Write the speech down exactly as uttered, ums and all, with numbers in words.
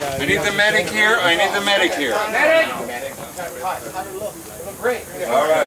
I need the medic here. I need the medic here. Medic! Great. All right.